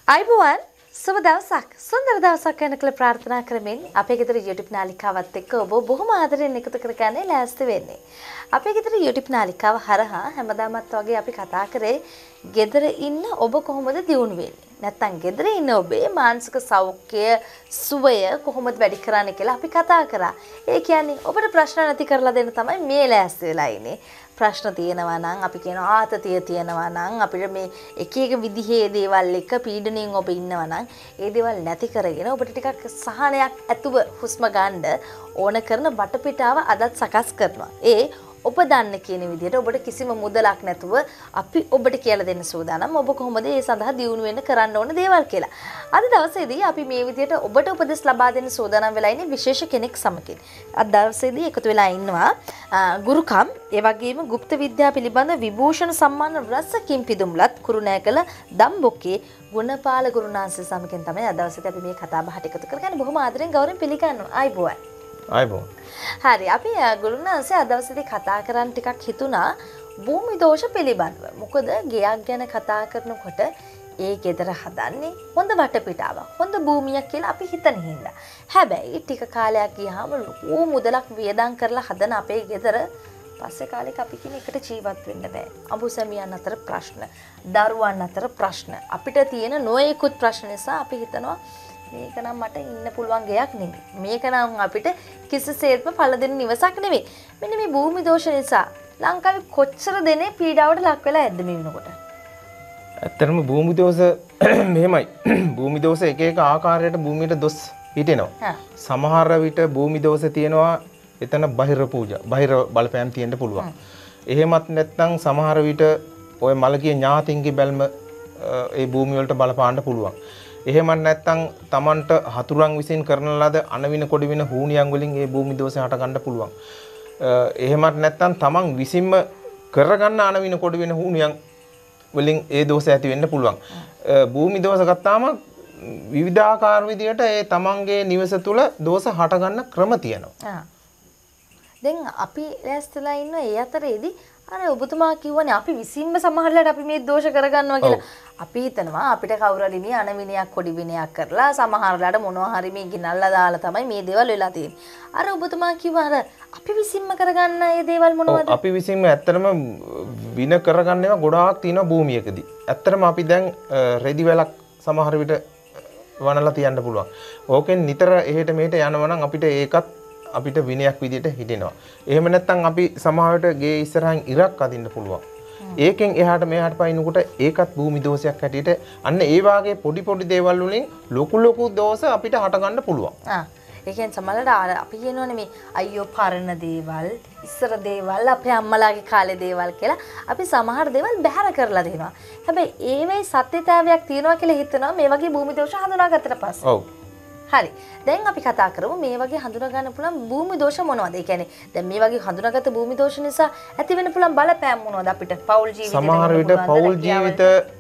අයිබෝවන් සුබ දවසක් සුන්දර දවසක් වෙන කියලා ප්‍රාර්ථනා කරමින් අපේ ගෙදර YouTube නාලිකාවත් එක්ක ඔබ බොහොම ආදරෙන් එකතු කරගන්නේ ලෑස්ති වෙන්නේ. අපේ ගෙදර YouTube නාලිකාව හරහා හැමදාමත් වගේ අපි කතා කරේ ගෙදර ඉන්න ඔබ කොහොමද දියුණු වෙන්නේ? නැත්තම් ගෙදර ඉන්න ඔබේ මානසික සෞඛ්‍ය සුවය කොහොමද වැඩි කරන්නේ කියලා අපි කතා කරා. ඒ කියන්නේ ඔබට ප්‍රශ්න නැති කරලා දෙන්න තමයි මේ ලෑස්ති වෙලා ඉන්නේ. ප්‍රශ්න තියෙනවා නම් අපි කියන ආතතිය තියෙනවා නම් අපිට මේ එක එක විදිහේ දේවල් එක පීඩණයෙන් ඔබ ඉන්නවා නම් ඒ දේවල් නැති කරගෙන ඔබට ටිකක් සහනයක් ඇතුව හුස්ම ගන්න ඕන කරන වටපිටාව අදත් සකස් කරනවා. ඒ ඔබ දන්න කියන විදිහට ඔබට කිසිම මුදලක් නැතුව අපි ඔබට කියලා දෙන්න සූදානම් ඔබ කොහොමද ඒ සඳහා දියුණු වෙන්න කරන්න ඕන දේවල් කියලා. අද දවසේදී අපි මේ විදිහට ඔබට උපදෙස් ලබා දෙන්න සූදානම් වෙලා ඉන්නේ විශේෂ කෙනෙක් සමගින්. අද දවසේදී එකතු වෙලා ඉන්නවා ගුරුකම් ඒ වගේම গুপ্ত විද්‍යාව පිළිබඳ විභූෂණ සම්මාන රසකින් පිදුම්ලත් කුරුණෑකල දම්බොක්කේ ගුණපාල ගුරුනාන්සේ සමගින් තමයි අද දවසේදී අපි මේ කතා බහට එකතු කරගන්නේ. බොහොම ආදරෙන් ගෞරවයෙන් පිළිගන්නවා. ආයිබෝවන්. ආයිබෝවන්. හරි අපි ගුරුනාන්සේ අද දවසේදී කතා කරන්න ටිකක් හිතුණා භූමි දෝෂ පිළිබඳව. මොකද ගෙයක් ගැන කතා කරනකොට ඒ ගෙදර හදන්නේ හොඳ වටපිටාවක්, හොඳ භූමියක් කියලා අපි හිතන හින්දා. හැබැයි ටික කාලයක් ගියාම ලොකු මුදලක් වියදම් කරලා හදන අපේ ගෙදර පස්සේ කාලෙක අපි කියන එකට ජීවත් වෙන්න බෑ. අඹුසැමියන් අතර ප්‍රශ්න, දරුවන් අතර ප්‍රශ්න, අපිට තියෙන නොයෙකුත් ප්‍රශ්න නිසා අපි හිතනවා මේක නම් මට ඉන්න පුළුවන් ගයක් නෙමෙයි. මේක නම් අපිට කිසිසේත්ම පළ දෙන නිවසක් නෙමෙයි. මෙන්න මේ භූමි දෝෂ නිසා ලංකාවේ කොච්චර දෙනේ පීඩාවට ලක් වෙලා ඇද්ද මේ වෙනකොට? ඇත්තටම භූමි දෝෂ මෙහෙමයි. භූමි දෝෂ එක එක ආකාරයට භූමියට දොස් හිටිනවා. සමහර විට භූමි දෝෂ තියෙනවා එතන බහිර පූජා, බහිර බලපෑම් තියෙන්න පුළුවන්. එහෙමත් නැත්නම් සමහර විට ඔය මලකී ඥාතින්ගේ බැල්ම ඒ භූමිය වලට බලපාන්න පුළුවන්. එහෙමත් නැත්නම් Tamanට හතුරුන් විසින් කරන ලද අනවින කොඩවින හූනියන් වලින් ඒ භූමි දෝෂය හට ගන්න පුළුවන්. එහෙමත් නැත්නම් Taman විසින්ම කරගන්න අනවින කොඩවින හූනියන් වලින් ඒ දෝෂය ඇති වෙන්න පුළුවන්. භූමි දෝෂ ගත්තාම විවිධාකාර විදියට ඒ Tamanගේ නිවස තුල දෝෂ හට ගන්න ක්‍රම තියෙනවා. දැන් අපි ලෑස්තිලා ඉන්න ඒ අතරේදී අර ඔබතුමා කිව්වනේ අපි විසින්ම සමහරලාට අපි මේ දෝෂ කරගන්නවා කියලා. අපි හිතනවා අපිට කවුරු හරි මේ අනවිනයක් කොඩි විනයක් කරලා සමහරලාට මොනවා හරි මේ ගිනල්ලා දාලා තමයි මේ දේවල් වෙලා තියෙන්නේ. අර ඔබතුමා කිව්වා අර අපි විසින්ම කරගන්න මේ දේවල් මොනවද? අපි විසින්ම ඇත්තටම වින කරගන්න ඒවා ගොඩාක් තියෙනවා භූමියකදී. ඇත්තටම අපි දැන් රෙදි වැලක් සමහර විට වනලා තියන්න පුළුවන්. ඕකෙන් නිතර එහෙට මෙහෙට යනවා නම් අපිට ඒකත් අපිට විනයක් විදියට හිටිනවා. එහෙම නැත්නම් අපි සමහරවිට ගේ ඉස්සරහින් ඉරක් අදින්න පුළුවන්. ඒකෙන් එහාට මෙහාට පයින්නකොට ඒකත් භූමි දෝෂයක් හැටියට අන්න ඒ වාගේ පොඩි පොඩි දේවල් වලින් ලොකු ලොකු දෝෂ අපිට හට ගන්න පුළුවන්. ඒ කියන්නේ සමහරවිට අපි කියනවනේ මේ අයියෝ පරණ දේවල්, ඉස්සර දේවල්, අපේ අම්මලාගේ කාලේ දේවල් කියලා අපි සමහර දේවල් බැහැර කරලා දෙනවා. හැබැයි ඒවයි සත්‍යතාවයක් තියෙනවා කියලා හිතනවා මේ වගේ භූමි දෝෂ හඳුනාගත්තට පස්සේ. ඔව්. හරි. දැන් අපි කතා කරමු මේ වගේ හඳුනා ගන්න පුළුවන් භූමි දෝෂ මොනවද? ඒ කියන්නේ දැන් මේ වගේ හඳුනාගත්ත භූමි දෝෂ නිසා ඇති වෙන පුළුවන් බලපෑම් මොනවද අපිට පෞල් ජීවිතේ? සමහර විට පෞල් ජීවිත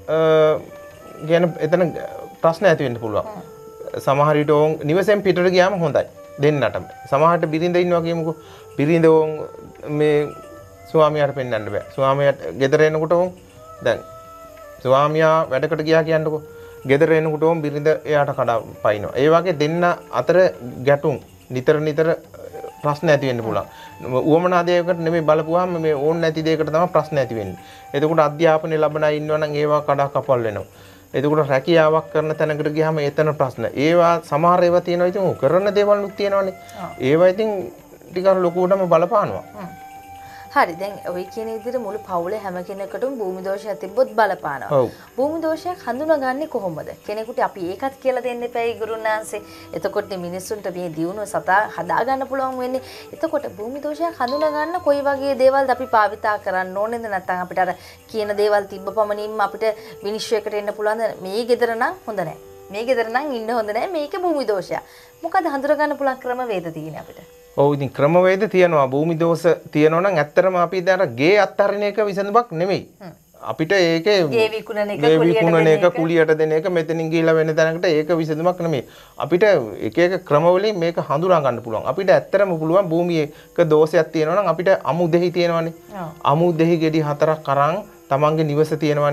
ගැන එතන ප්‍රශ්න ඇති වෙන්න පුළුවන්. සමහර විට නිවසෙන් පිටට ගියාම හොඳයි දෙන්නටම. සමහරට බිරිඳ ඉන්නවා කියමුකෝ. බිරිඳ මේ ස්වාමියාට පෙන්වන්න බෑ. ස්වාමියාට ගෙදර එනකොට දැන් ස්වාමියා වැඩකට ගියා කියන්නකෝ. ගෙදර එනකොටම බිරිඳ එයාට කඩා පයින්නවා. ඒ වගේ දෙන්න අතර ගැටුම් නිතර ප්‍රශ්න ඇති වෙන්න පුළුවන්. උවමනා දෙයකට නෙමෙයි බලපුවාම මේ ඕන් නැති දෙයකට තමයි ප්‍රශ්න ඇති වෙන්නේ. එතකොට අධ්‍යාපනය ලැබන අය ඉන්නවා නම් ඒවා කඩා කපල් වෙනවා. එතකොට රැකියාවක් කරන තැනකට ගියාම එතන ප්‍රශ්න. ඒවා සමහර ඒවා තියෙනවා ඉතින් කරන දේවල් නුත් තියෙනවානේ. ඒවා ඉතින් ටිකක් ලොකුවටම බලපානවා. හරි දැන් ඔය කියන විදිහට මුළු පවුලේ හැම කෙනෙකුටම භූමි දෝෂයක් තිබ්බොත් බලපානවා. භූමි දෝෂයක් හඳුනාගන්නේ කොහොමද? කෙනෙකුට අපි ඒකත් කියලා දෙන්න එපයි ගුරුනාන්සේ. එතකොට මිනිස්සුන්ට මේ දියුණුව සතා හදා ගන්න පුළුවන් වෙන්නේ. එතකොට භූමි දෝෂයක් හඳුනා ගන්න කොයි වගේ දේවල්ද අපි භාවිතා කරන්න ඕනේද? නැත්නම් අපිට අර කියන දේවල් තිබ්බ පමණින්ම අපිට විනිශ්චයකට එන්න පුළුවන්ද? මේ ගෙදර නම් හොඳ නැහැ. මේ ගෙදර නම් ඉන්න හොඳ නැහැ. මේක භූමි දෝෂයක්. මොකද හඳුනා ගන්න පුළුවන් ක්‍රමවේද තියෙන්නේ අපිට? ඔව් ඉතින් ක්‍රමවේද තියෙනවා. භූමි දෝෂ තියෙනවා නම් ඇත්තටම අපි දැන් ගේ අත්හරින එක විසඳුමක් නෙමෙයි. අපිට ඒකේ ගේ විකුණන එක කුලියට දෙන එක මෙතනින් ගිහිලා වෙන තැනකට ඒක විසඳුමක් නෙමෙයි. අපිට එක එක ක්‍රමවලින් මේක හඳුනා ගන්න පුළුවන්. අපිට ඇත්තටම පුළුවන් භූමියක දෝෂයක් තියෙනවා නම් අපිට අමු දෙහි තියෙනවානේ. අමු දෙහි ගෙඩි 4ක් අරන් තමන්ගේ නිවස තියෙනවානේ.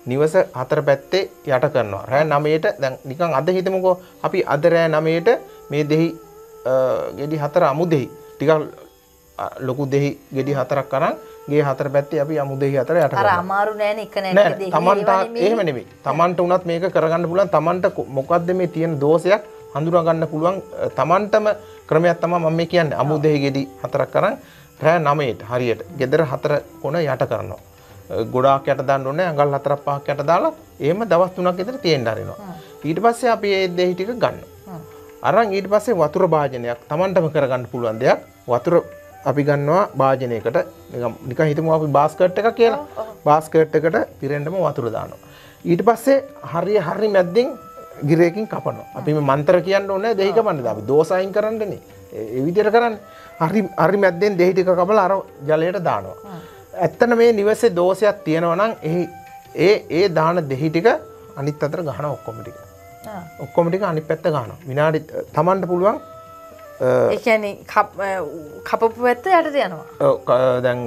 නිවස හතර පැත්තේ යට කරනවා. රෑ 9ට දැන් නිකන් අද හිතමුකෝ අපි අද රෑ 9ට මේ දෙහි ගෙඩි හතර අමුදෙහි ටිකක් ලොකු දෙහි ගෙඩි හතරක් අරන් ගේ හතර පැත්තේ අපි අමුදෙහි හතර යට කරනවා. අර අමාරු නෑනේ එක නෑ දෙහි. තමන්ට එහෙම නෙමෙයි. තමන්ට උනත් මේක කරගන්න පුළුවන්. තමන්ට මොකද්ද මේ තියෙන දෝෂයක් හඳුනා ගන්න පුළුවන්. තමන්ටම ක්‍රමයක් තමයි මම මේ කියන්නේ. අමුදෙහි ගෙඩි හතරක් අරන් රෑ 9ට හරියට ගෙදර හතර කොන යට කරනවා. ගොඩාක් යට දාන්න ඕනේ. අඟල් 4ක් 5ක් යට දාලා එහෙම දවස් 3ක් විතර තියෙන්න හරිනවා. ඊට පස්සේ අපි මේ දෙහි ටික ගන්නවා. අරන් ඊට පස්සේ වතුර භාජනයක් තමන්ටම කරගන්න පුළුවන් දෙයක්. වතුර අපි ගන්නවා භාජනයකට නිකන් හිතමු අපි බාස්කට් එකක් කියලා. බාස්කට් එකට පිරෙන්නම වතුර දානවා. ඊට පස්සේ හරි මැද්දෙන් ගිරේකින් කපනවා. අපි මේ මන්ත්‍ර කියන්න ඕනේ දෙහි කපන්න. අපි දෝසයින් කරන්නනේ. ඒ විදිහට කරන්නේ. හරි මැද්දෙන් දෙහි ටික කපලා අර ජලයට දානවා. ඇත්තට මේ නිවසේ දෝෂයක් තියෙනවා නම් ඒ දාන දෙහි ටික අනිත් අතට ගහනවා ඔක්කොම ටික. ඔක්කොම ටික අනිත් පැත්ත ගහනවා. විනාඩි තමන්ට පුළුවන් ඒ කියන්නේ කපපු පැත්ත යටට යනවා. දැන්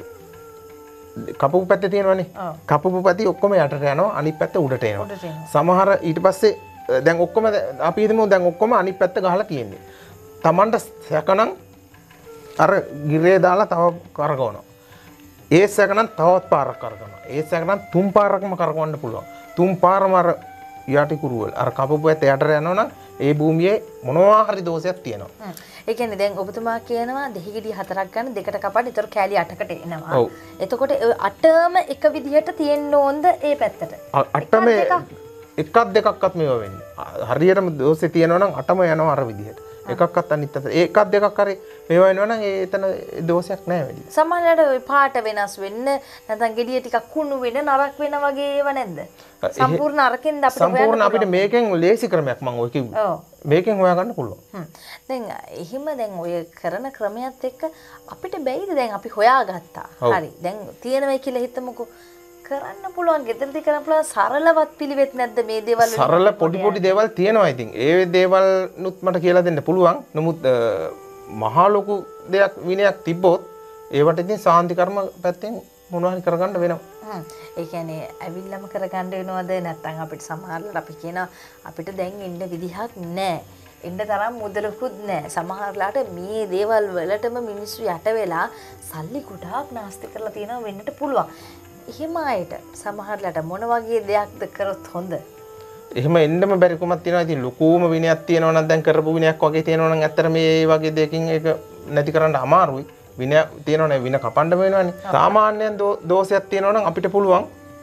කපපු පැත්තේ තියෙනවනේ. කපපු පැති ඔක්කොම යටට යනවා. අනිත් පැත්ත උඩට එනවා. සමහර ඊට පස්සේ දැන් ඔක්කොම අපි හිතමු දැන් ඔක්කොම අනිත් පැත්ත ගහලා තියෙන්නේ. තමන්ට සැකනම් අර ගිරේ දාලා තව කරකවනවා. ඒ සැකනම් තවත් පාරක් කරකවනවා. ඒ සැකනම් තුන් පාරක්ම කරකවන්න පුළුවන්. තුන් පාරම අර යටි කුරුවල අර කපපු පැත්ත යටට යනවා නම් ඒ භූමියේ මොනවා හරි දෝෂයක් තියෙනවා. ඒ කියන්නේ දැන් ඔබතුමා කියනවා දෙහි ගෙඩි හතරක් ගන්න දෙකට කපන්න ඒතර කෑලි 8කට එනවා. එතකොට ඒ 8ම එක විදිහට තියෙන්න ඕනද ඒ පැත්තට? 8ම එකක් දෙකක්වත් මේව වෙන්නේ. හරියටම දෝෂේ තියෙනවා නම් 8ම යනවා අර විදිහට. එකක්වත් අනිත් අතට එකක් දෙකක් හරි මේවා වෙනවා නම් එතන දෝෂයක් නැහැ වැඩි. සමහරවිට පාට වෙනස් වෙන්න නැත්නම් ගෙඩිය ටිකක් කුණු වෙන නරක් වෙන වගේ ඒවා නැද්ද? සම්පූර්ණ අරකින්ද අපිට සම්පූර්ණ අපිට මේකෙන් ලේසි ක්‍රමයක් මම ඔය කිව්වා. මේකෙන් හොයාගන්න පුළුවන්. දැන් එහෙම දැන් ඔය කරන ක්‍රමයක් එක්ක අපිට බැයිද දැන් අපි හොයාගත්තා. හරි. දැන් තියෙනවයි කියලා හිතමුකෝ. කරන්න පුළුවන් ගෙදරදී කරන්න පුළුවන් සරලවත් පිළිවෙත් නැද්ද මේ දේවල් වලින්? සරල පොඩි දේවල් තියෙනවා ඉතින්. ඒ දේවල් නුත් මට කියලා දෙන්න පුළුවන්. නමුත් මහා ලොකු දෙයක් විනයක් තිබ්බොත් ඒවට ඉතින් සාන්ති කර්ම පැත්තෙන් මොනවා හරි කරගන්න වෙනවා. ඒ කියන්නේ ඇවිල්ලාම කරගන්න වෙනවද නැත්නම් අපිට සමහරවිට අපි කියන අපිට දැන් ඉන්න විදිහක් නැහැ. ඉන්න තරම් මුදලකුත් නැහැ. සමහරලාට මේ දේවල් වලටම මිනිස්සු යට වෙලා සල්ලි ගොඩාක් නාස්ති කරලා තියෙනවා වෙන්නට පුළුවන්. එහෙම අයට සමහරලාට මොන වගේ දෙයක්ද කරොත් හොඳ? එහෙම එන්නම බැරි කොමක් තියෙනවා. ඉතින් ලොකුම විනයක් තියෙනවා නම් දැන් කරපු විනයක් වගේ තියෙනවා නම් ඇත්තට මේ වගේ දෙයකින් ඒක නැති කරන්න අමාරුයි. විනය තියෙනවනේ වින කපන්න වෙනවනේ. සාමාන්‍යයෙන් දෝෂයක් තියෙනවා නම් අපිට පුළුවන්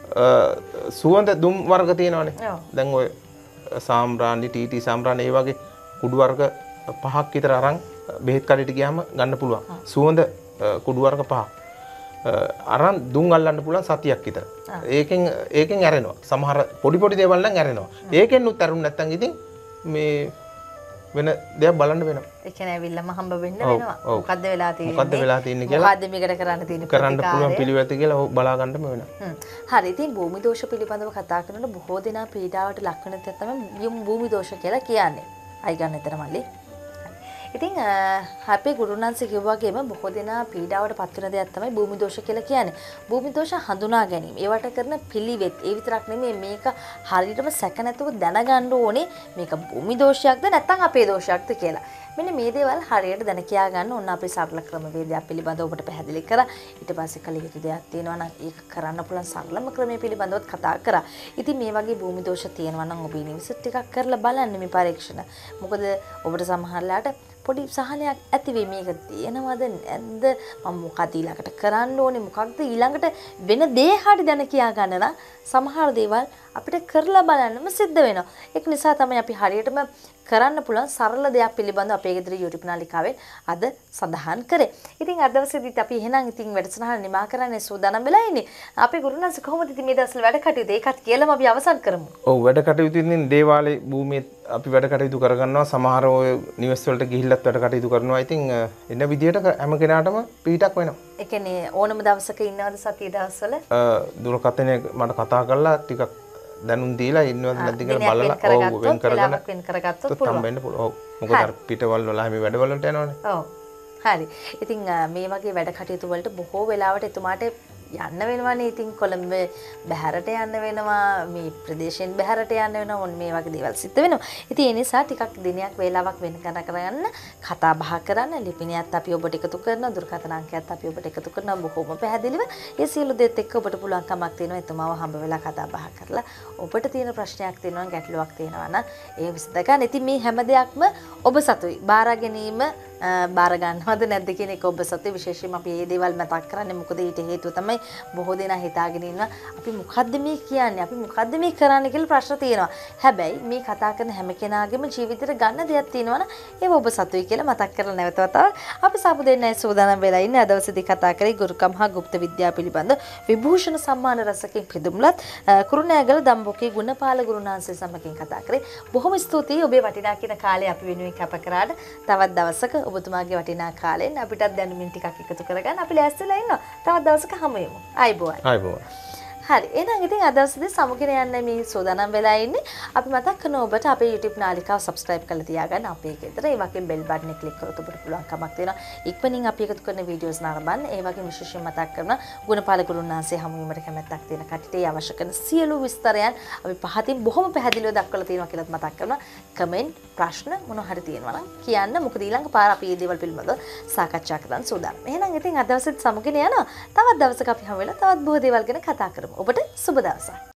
සුවඳ දුම් වර්ග තියෙනවනේ. දැන් ඔය සාම්බ්‍රාණි ටීටී සාම්බ්‍රාණි ඒ වගේ කුඩු වර්ග 5ක් විතර අරන් බෙහෙත් කඩේට ගියාම ගන්න පුළුවන්. සුවඳ කුඩු වර්ග 5ක්. අරන් දුම් අල්ලන්න පුළුවන් සතියක් විතර. ඒකෙන් ඇරෙනවා. සමහර පොඩි දේවල් නම් ඇරෙනවා. ඒකෙන් උත් ඇරුණ නැත්නම් ඉතින් මේ වෙන දෙයක් බලන්න වෙනවා. ඒ කියන්නේ ඇවිල්ලාම හම්බ වෙන්න වෙනවා. මොකද්ද වෙලා තියෙන්නේ? මොකද්ද වෙලා තියෙන්නේ කියලා. මොකද්ද මේකට කරන්න තියෙන්නේ? කරන්න පුළුවන් පිළිවෙත කියලා බලා ගන්නම වෙනවා. හරි. ඉතින් භූමි දෝෂ පිළිබඳව කතා කරනකොට බොහෝ දෙනා පීඩාවට ලක් වෙන තැන තමයි භූමි දෝෂ කියලා කියන්නේ. අය ගන්න එතන මල්ලි. ඉතින් අපේ ගුරුනාන්සේ කිව්වා වගේම බොහෝ දෙනා පීඩාවට පත් වෙන දෙයක් තමයි භූමි දෝෂ කියලා කියන්නේ. භූමි දෝෂ හඳුනා ගැනීම. ඒවට කරන පිළිවෙත්. ඒ විතරක් නෙමෙයි මේක හරියටම සැක නැතුව දැනගන්න ඕනේ මේක භූමි දෝෂයක්ද නැත්නම් අපේ දෝෂයක්ද කියලා. මෙන්න මේ දේවල් හරියට දැන කියා ගන්න ඕන අපේ සරල ක්‍රමවේදයක් පිළිබඳව ඔබට පැහැදිලි කරා. ඊට පස්සේ කල යුතු දෙයක් තියෙනවා නම් ඒක කරන්න පුළුවන් සරලම ක්‍රමයේ පිළිබඳව කතා කරා. ඉතින් මේ වගේ භූමි දෝෂ තියෙනවා නම් ඔබ නිවසට ටිකක් කරලා බලන්න මේ පරීක්ෂණ. මොකද ඔබට සමහරලාට පොඩි සහනයක් ඇති වෙයි මේක තියෙනවද නැද්ද මම මොකද ඊළඟට කරන්න ඕනේ මොකක්ද ඊළඟට වෙන දේ හරි දැන කියා ගන්න නම් සමහර දේවල් අපිට කරලා බලන්නම සිද්ධ වෙනවා. ඒක නිසා තමයි අපි හරියටම කරන්න පුළුවන් සරල දෙයක් පිළිබඳව අපේ ගෙදර YouTube නාලිකාවෙන් අද සඳහන් කරේ. ඉතින් අද දවසේදීත් අපි එහෙනම් ඉතින් වැඩසටහන නිමා කරන්න සූදානම් වෙලා ඉන්නේ. අපේ ගුරුනාන්ස කොහොමද ඉතින් මේ දවස්වල වැඩ කටයුතු ඒකත් කියලාම අපි අවසන් කරමු. ඔව් වැඩ කටයුතු ඉතින් දේවාලේ භූමියේ අපි වැඩ කටයුතු කරගන්නවා. සමහර ඔය නිවෙස් වලට ගිහිල්ලත් වැඩ කටයුතු කරනවා. ඉතින් එන විදියට හැම කෙනාටම පීඩක් වෙනවා. ඒ කියන්නේ ඕනම දවසක ඉන්නවද සතිය දවස්වල? දුරකථනයේ මට කතා කරලා ටිකක් දැනුම් දීලා ඉන්නවද නැද්ද කියලා බලලා ඔව් වෙන් කරගත්තොත් පුළුවන්. ඔව් මොකද අර පිටවල් වල හැම වැඩවල වලට යනවනේ. ඔව්. හරි. ඉතින් මේ වගේ වැඩ කටයුතු වලට බොහෝ වෙලාවට එතුමාට යන්න වෙනවානේ. ඉතින් කොළඹ බැහැරට යන්න වෙනවා, මේ ප්‍රදේශයෙන් බැහැරට යන්න වෙනවා. ඔන්න මේ වගේ දේවල් සිද්ධ වෙනවා. ඉතින් ඒ නිසා ටිකක් දිනයක් වේලාවක් වෙන කරගන්න කතා බහ කරන්න. ලිපිණයත් අපි ඔබට එකතු කරනවා, දුරකථන අංකයත් අපි ඔබට එකතු කරනවා. බොහොම පැහැදිලිව ඒ සියලු දේත් එක්ක ඔබට පුළුවන් කමක් තියෙනවා එතුමාව හම්බ වෙලා කතා බහ කරලා ඔබට තියෙන ප්‍රශ්නයක් තියෙනවා, ගැටලුවක් තියෙනවා නම් ඒ විසඳ ගන්න. ඉතින් මේ හැම දෙයක්ම ඔබ සතුයි. බාර ගැනීම බාර ගන්නවද නැද්ද කියන එක ඔබ සතුයි. විශේෂයෙන්ම අපි මේ දේවල් මතක් කරන්නේ මොකද ඊට හේතුව තමයි බොහෝ දෙනා හිතාගෙන ඉන්නවා අපි මොකද්ද මේ කියන්නේ, අපි මොකද්ද මේ කරන්නේ කියලා ප්‍රශ්න තියෙනවා. හැබැයි මේ කතා කරන හැම කෙනාගේම ජීවිතේට ගන්න දෙයක් තියෙනවනේ ඒව ඔබ සතුයි කියලා මතක් කරලා නැවත වතාවක් අපි සාපු දෙන්නයි සූදානම් වෙලා ඉන්නේ. අද දවසේදී කතා කරේ ගුරුකම් හා গুপ্ত විද්‍යාව පිළිබඳ විභූෂණ සම්මාන රසකින් පිදුම්ලත් කුරුණෑගල දම්බොකේ ගුණපාල ගුරුනාන්සේ සමගින් කතා කරේ. බොහොම ස්තුතියි ඔබේ වටිනා කියන කාලය අපි වෙනුවෙන් කැප කරාට. තවත් දවසක ඔබතුමාගේ වටිනා කාලෙන් අපිටත් දැනුමින් ටිකක් එකතු කරගන්න අපි ලෑස්තිලා ඉන්නවා. තවත් දවසක හමු වෙමු. ආයිබෝවන්. ආයිබෝවන්. හරි. එහෙනම් ඉතින් අද දවසේදී සමුගෙන යන්න මේ සෝදානම් වෙලා ඉන්නේ. අපි මතක් කරන ඔබට අපේ YouTube නාලිකාව subscribe කරලා තියාගන්න අපේ ගෙදර. ඒ වගේම bell button එක click කරොත් ඔබට පුළුවන් කමක් තියෙනවා. ඉක්මනින් අපි එකතු කරන වීඩියෝස් නරඹන්න. ඒ වගේම විශේෂයෙන් මතක් කරන ගුණපාල ගුරුනාන්සේ හමු වීමට කැමැත්තක් තියෙන කට්ටියට ඒ අවශ්‍ය කරන සියලු විස්තරයන් අපි පහතින් බොහොම පැහැදිලිව දක්වලා තියෙනවා කියලාත් මතක් කරනවා. කමෙන්ට් ප්‍රශ්න මොනවා හරි තියෙනවා නම් කියන්න. මොකද ඊළඟ පාර අපි මේ දේවල් පිළිබඳව සාකච්ඡා කරන්න සූදානම්. එහෙනම් ඉතින් අද දවසේත් සමුගෙන යනවා. තවත් දවසක අපි හමු වෙලා තවත් බොහෝ දේවල් ගැන කතා කරමු. ඔබට සුබ දවසක්.